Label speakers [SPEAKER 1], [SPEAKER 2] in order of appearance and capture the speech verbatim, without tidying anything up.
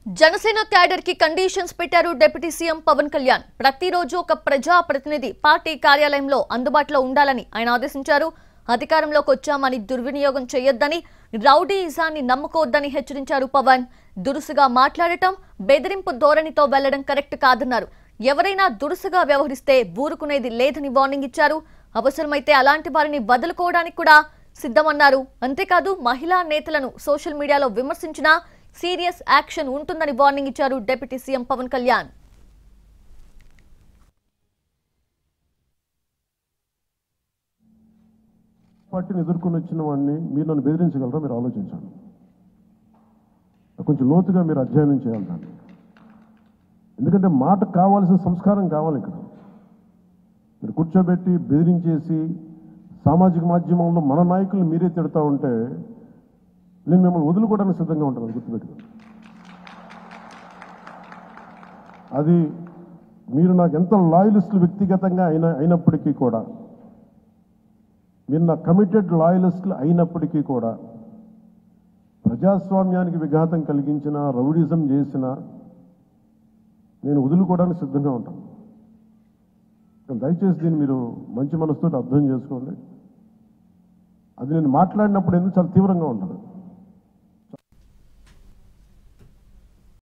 [SPEAKER 1] Janasena cadre కి conditions పెట్టారు deputy CM Pawan Kalyan. ప్రతిరోజు ఒక ప్రజా ప్రతినిధి పార్టీ కార్యాలయంలో అందుబాటులో ఉండాలని ఆయన ఆదేశించారు. అధికారంలోకి వచ్చామని దుర్వినియోగం చేయొద్దని, రౌడీయిజాన్ని నమ్ముకోవద్దని హెచ్చరించారు పవన్. దురుసుగా మాట్లాడటం, బెదిరింపు ధోరణితో వెళ్లడం కరెక్ట్ కాదన్నారు. ఎవరైనా దురుసుగా వ్యవహరిస్తే ఊరుకునేది లేదని వార్నింగ్ ఇచ్చారు. అవసరమైతే అలాంటి వారిని వదులుకోవడానికి కూడా సిద్ధమన్నారు. అంతేకాదు మహిళా నేతలను సోషల్ మీడియాలో విమర్శించినా సీరియస్ యాక్షన్ ఉంటుందని వార్నింగ్ ఇచ్చారు డిప్యూటీ సీఎం పవన్ కళ్యాణ్.
[SPEAKER 2] పార్టీని ఎదుర్కొని వచ్చిన వాడిని మీరు నన్ను బెదిరించగలరా? మీరు ఆలోచించండి. కొంచెం లోతుగా మీరు అధ్యయనం చేయాలి దాన్ని. ఎందుకంటే మాట కావాల్సిన సంస్కారం కావాలి. ఇక్కడ మీరు కూర్చోబెట్టి బెదిరించేసి సామాజిక మాధ్యమంలో మన నాయకులను మీరే తిడతా ఉంటే నేను మిమ్మల్ని వదులుకోవడానికి సిద్ధంగా ఉంటాను. గుర్తుపెట్టుకోండి. అది మీరు నాకు ఎంత లాయలిస్టులు వ్యక్తిగతంగా అయిన అయినప్పటికీ కూడా, మీరు నా కమిటెడ్ లాయలిస్టులు అయినప్పటికీ కూడా, ప్రజాస్వామ్యానికి విఘాతం కలిగించిన, రౌడిజం చేసిన నేను వదులుకోవడానికి సిద్ధంగా ఉంటాను. దయచేసి దీన్ని మీరు మంచి మనసుతో అర్థం చేసుకోండి. అది నేను మాట్లాడినప్పుడు ఎందుకు చాలా తీవ్రంగా ఉంటుంది.